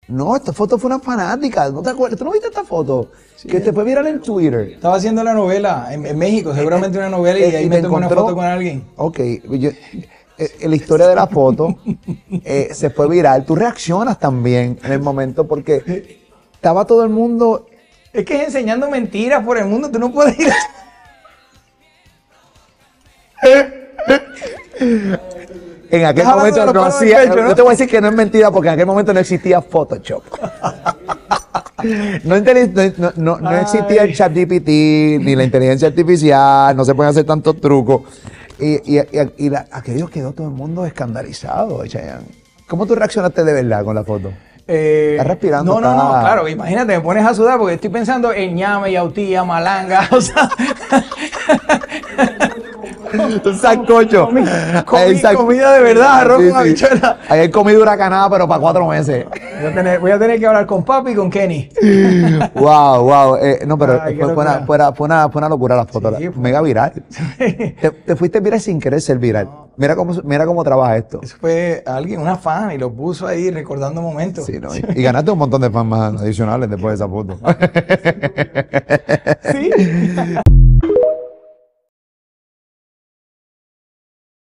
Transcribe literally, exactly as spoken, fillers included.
No, esta foto fue una fanática. ¿No te acuerdas? ¿Tú no viste esta foto? Sí. Que te fue viral en Twitter. Estaba haciendo la novela en, en México, seguramente una novela, y Eh, ahí y me te tomé una encontró- foto con alguien. Ok, yo- eh, la historia de la foto eh, se fue viral. Tú reaccionas también en el momento porque estaba todo el mundo. Es que es enseñando mentiras por el mundo, tú no puedes ir a... En aquel Estás momento hablando de no los palos hacía. del pecho, ¿no? Yo te voy a decir que no es mentira porque en aquel momento no existía Photoshop. No, inteli- no, no, no, no existía el Ay. chat G P T ni la inteligencia artificial, no se pueden hacer tantos trucos. Y, y, y, y la- aquello quedó todo el mundo escandalizado, Chayanne. ¿Cómo tú reaccionaste de verdad con la foto? Eh, Estás respirando, No, no, no, está- claro, imagínate, me pones a sudar porque estoy pensando en ñame, yautía, malanga, o sea... Un sancocho. Comi- comi- El san- comida de verdad, arroz con habichuela. Ahí hay comida huracanada, pero para cuatro meses. Voy a, tener, voy a tener que hablar con papi y con Kenny. Wow, wow. Eh, no, pero Ay, qué fue, fue una, locura. fue, una, fue, una, fue una locura la foto. Sí, la- fue- Mega viral. Te, te fuiste viral sin querer ser viral. Mira cómo, mira cómo trabaja esto. Eso fue alguien, una fan, y lo puso ahí recordando momentos. Sí, ¿no? Y, y ganaste un montón de fans más adicionales después de esa foto. Sí.